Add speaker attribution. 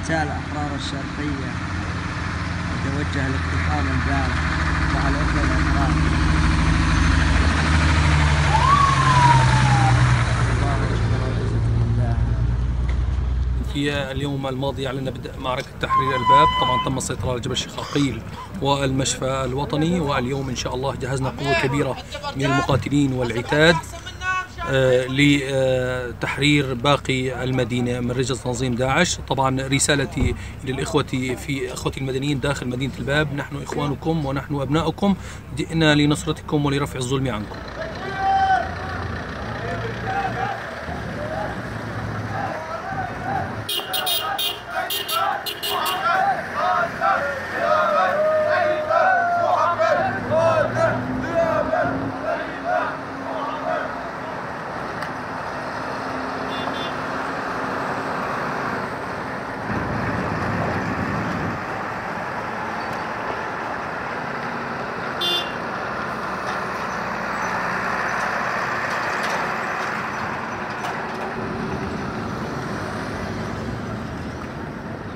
Speaker 1: قتال أحرار الشرقية يتوجه الاقتحام البارح مع الأخوة الأحرار.
Speaker 2: في اليوم الماضي أعلنا بدء معركة تحرير الباب. طبعا تم السيطرة على جبل الشقاقيل والمشفى الوطني، واليوم إن شاء الله جهزنا قوة كبيرة من المقاتلين والعتاد لتحرير باقي المدينة من رجال تنظيم داعش. طبعا رسالتي إخوتي المدنيين داخل مدينة الباب: نحن إخوانكم ونحن أبناؤكم، جئنا لنصرتكم ولرفع الظلم عنكم.